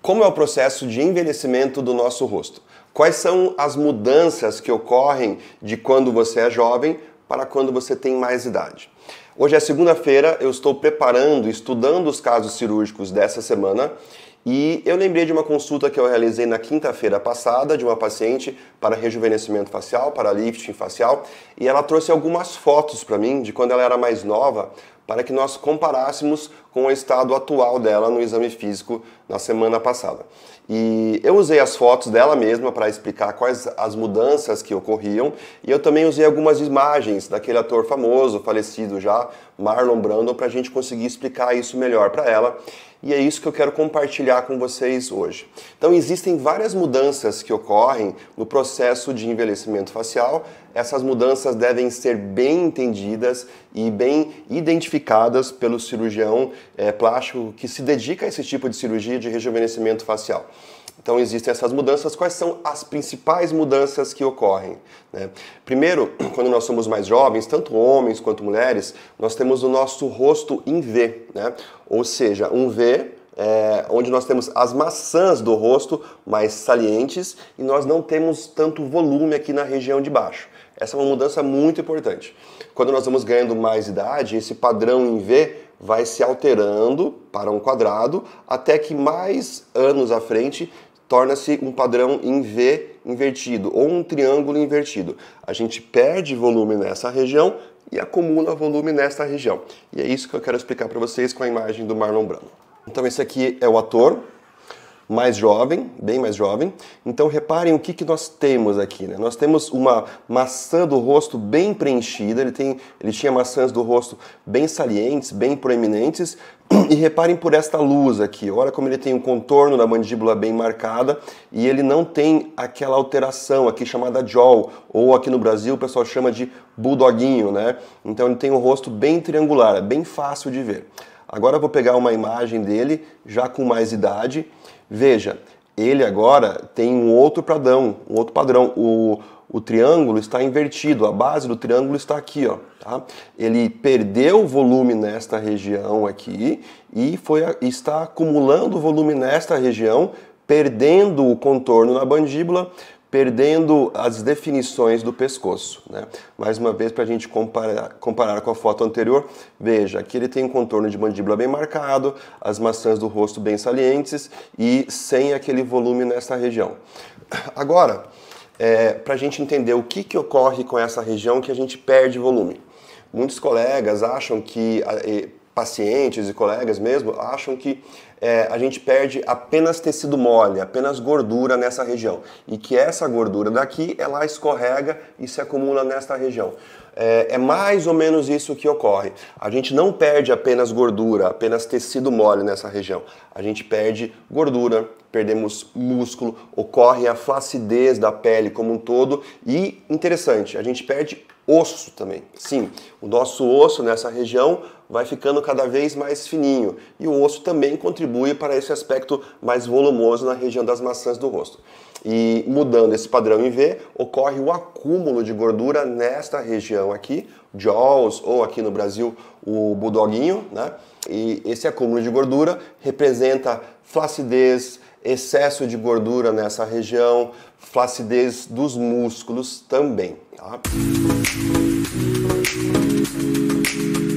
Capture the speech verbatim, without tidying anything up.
Como é o processo de envelhecimento do nosso rosto? Quais são as mudanças que ocorrem de quando você é jovem para quando você tem mais idade? Hoje é segunda-feira, eu estou preparando, estudando os casos cirúrgicos dessa semana e eu lembrei de uma consulta que eu realizei na quinta-feira passada de uma paciente para rejuvenescimento facial, para lifting facial, e ela trouxe algumas fotos para mim de quando ela era mais nova, para que nós comparássemos com o estado atual dela no exame físico na semana passada. E eu usei as fotos dela mesma para explicar quais as mudanças que ocorriam, e eu também usei algumas imagens daquele ator famoso, falecido já, Marlon Brando, para a gente conseguir explicar isso melhor para ela. E é isso que eu quero compartilhar com vocês hoje. Então existem várias mudanças que ocorrem no processo de envelhecimento facial. Essas mudanças devem ser bem entendidas e bem identificadas pelo cirurgião é, plástico que se dedica a esse tipo de cirurgia de rejuvenescimento facial. Então existem essas mudanças. Quais são as principais mudanças que ocorrem, né? Primeiro, quando nós somos mais jovens, tanto homens quanto mulheres, nós temos o nosso rosto em V, né? Ou seja, um V é, onde nós temos as maçãs do rosto mais salientes e nós não temos tanto volume aqui na região de baixo. Essa é uma mudança muito importante. Quando nós vamos ganhando mais idade, esse padrão em V vai se alterando para um quadrado, até que mais anos à frente torna-se um padrão em V invertido, ou um triângulo invertido. A gente perde volume nessa região e acumula volume nessa região. E é isso que eu quero explicar para vocês com a imagem do Marlon Brando. Então esse aqui é o ator, mais jovem, bem mais jovem. Então reparem o que, que nós temos aqui, né? Nós temos uma maçã do rosto bem preenchida, ele, tem, ele tinha maçãs do rosto bem salientes, bem proeminentes. E reparem por esta luz aqui, olha como ele tem um contorno da mandíbula bem marcada e ele não tem aquela alteração aqui chamada jaw, ou aqui no Brasil o pessoal chama de bulldoguinho, né? Então ele tem um rosto bem triangular, é bem fácil de ver. Agora eu vou pegar uma imagem dele, já com mais idade. Veja, ele agora tem um outro padrão, um outro padrão. O, o triângulo está invertido, a base do triângulo está aqui, ó, tá? Ele perdeu volume nesta região aqui e foi, está acumulando volume nesta região, perdendo o contorno na mandíbula, perdendo as definições do pescoço, né? Mais uma vez, para a gente comparar, comparar com a foto anterior, veja, aqui ele tem um contorno de mandíbula bem marcado, as maçãs do rosto bem salientes e sem aquele volume nessa região. Agora, é, para a gente entender o que, que ocorre com essa região que a gente perde volume. Muitos colegas acham que, pacientes e colegas mesmo, acham que é, a gente perde apenas tecido mole, apenas gordura nessa região. E que essa gordura daqui, ela escorrega e se acumula nesta região. É, é mais ou menos isso que ocorre. A gente não perde apenas gordura, apenas tecido mole nessa região. A gente perde gordura, perdemos músculo, ocorre a flacidez da pele como um todo e, interessante, a gente perde osso também. Sim, o nosso osso nessa região vai ficando cada vez mais fininho e o osso também contribui para esse aspecto mais volumoso na região das maçãs do rosto. E mudando esse padrão em V, ocorre o acúmulo de gordura nesta região aqui, jaws, ou aqui no Brasil o bulldoguinho, né? E esse acúmulo de gordura representa flacidez, excesso de gordura nessa região, flacidez dos músculos também, tá?